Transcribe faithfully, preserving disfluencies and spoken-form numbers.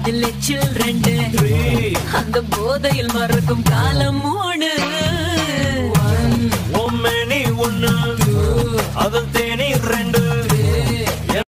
அதில் எச்சில் ரெண்டு அந்த போதையில் மறக்கும் காலம் மூணு ஒன்னு ஒன்னு அதில் தேனி